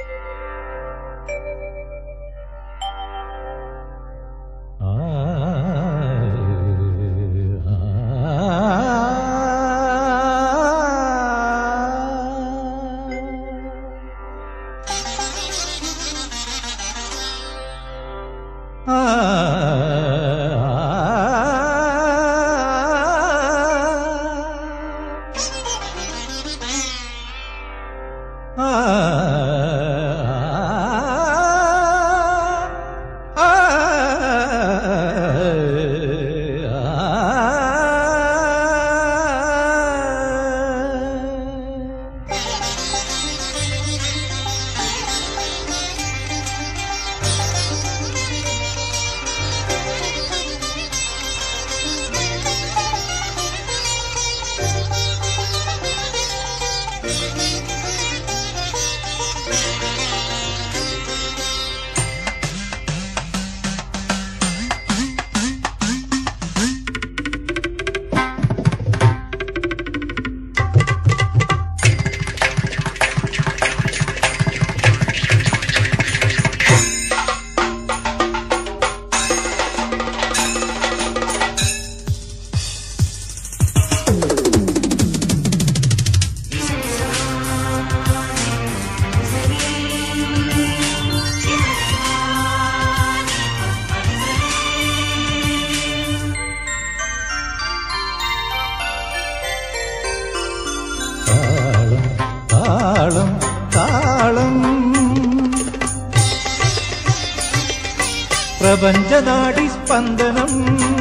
പ്രപഞ്ചനാടി സ്പന്ദനം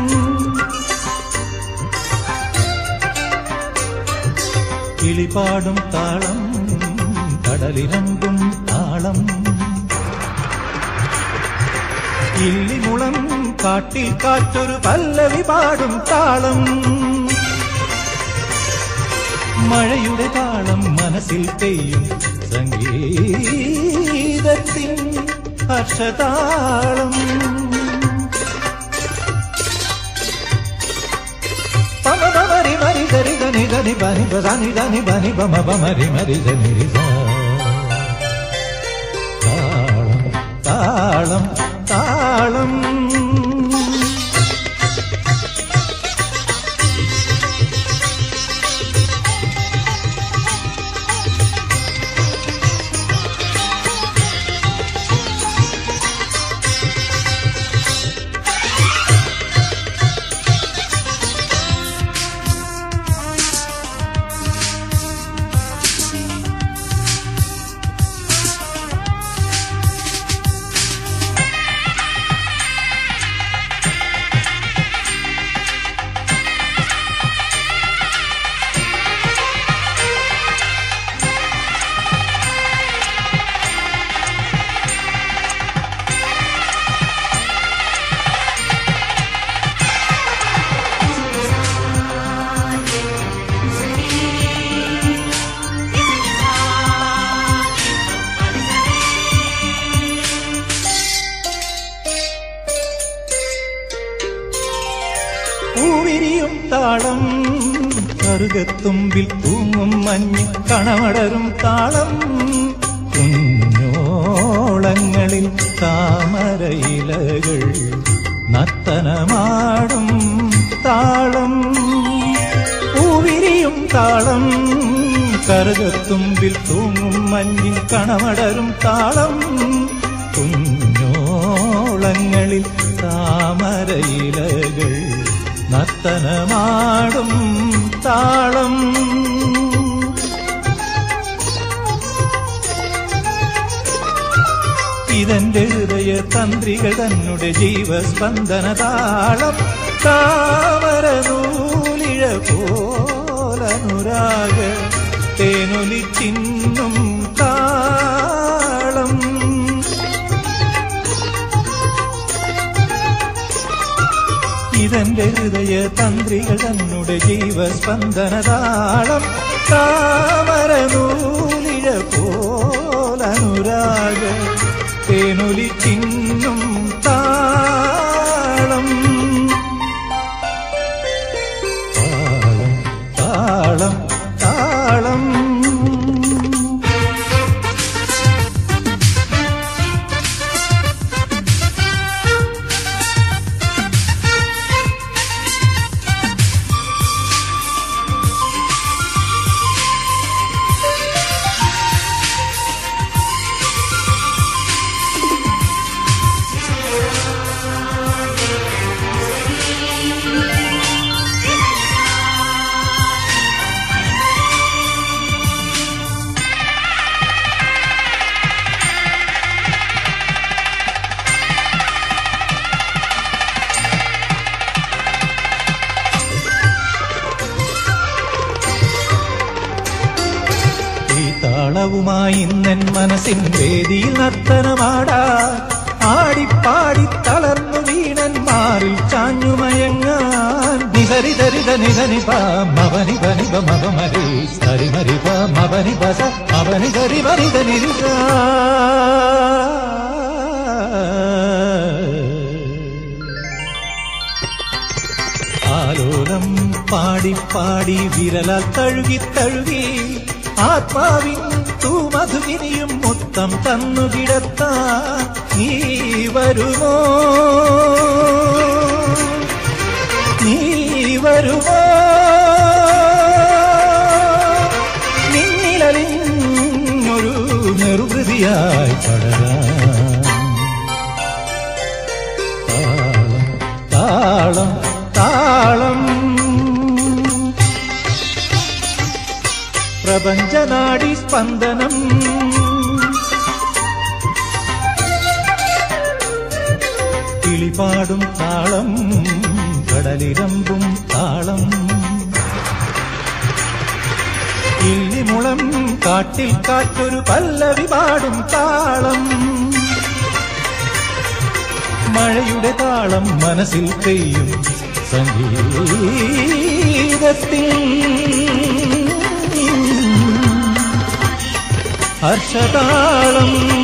കിളിപാടും താളം കടലിരമ്പും താളം ഇല്ലിമുളം കാട്ടിൽ കാറ്റൊരു പല്ലവി പാടും താളം മഴയുടെ താളം മനസ്സിൽ പെയ്യും സംഗീതത്തിൻ ഹർഷതാളം പമ മരി മരി ഗരി ഗനി ഗനി ബനി ബനി ഗനി ബനി ബമ ബമരി മരി ഗനി താളം താളം താളം പൂവിരിയും താളം കറുകത്തുമ്പിൽ തൂങ്ങും മഞ്ഞ് കണമടരും താളം കുഞ്ഞോളങ്ങളിൽ താമരയിലകൾ നർത്തനമാടും താളം പൂവിരിയും താളം കറുകത്തുമ്പിൽ തൂങ്ങും മഞ്ഞിൽ കണമടരും താളം കുഞ്ഞോളങ്ങളിൽ താമരയിലകൾ നർത്തനമാടും താളം ഇതെന്റെ ഹൃദയ തന്ത്രികൾ തന്നെ ജീവസ്പന്ദന താളം താമരനൂലിഴ പോലനുരാഗ തേനൊലിച്ചിന്നും താളം ഇതെന്റെ ഹൃദയ തന്ത്രികൾ തന്നെ ജീവസ്പന്ദന താളം താമരനൂലിഴ പോലനുരാഗ തേനൊലിച്ചിന്നും താളം താളം താളം താളം താളവുമായി ഇന്നൻ മനസ്സിൻ വേദിയിൽ നർത്തനമാടാൻ ആടിപ്പാടി തളർന്നു വീണൻ മാറിൽ ചാഞ്ഞുമയങ്ങാൻ നിസരി ദരിത നിധനി പവനി പനി പമരി സരി മരി പവനി പസ പവനി സരി മരി ധനി ആലോലം പാടിപ്പാടി വിരലാൽ തഴുകി തഴുകി ആത്മാവിൻ തൂമധുവിനിയും മുത്തം തന്നു കിടത്താൻ നീ വരുമോ നീ വരുമോ നിന്നിലലിഞ്ഞൊരു നെറുകൃതിയായി പടരാൻ താളം താളം പ്രപഞ്ചനാടി സ്പന്ദനം കിളിപാടും താളം കടലിരമ്പും താളം ഇല്ലിമുളം കാട്ടിൽ കാറ്റൊരു പല്ലവി പാടും താളം മഴയുടെ താളം മനസ്സിൽ പെയ്യും സംഗീതത്തിൽ ഹർഷതാളം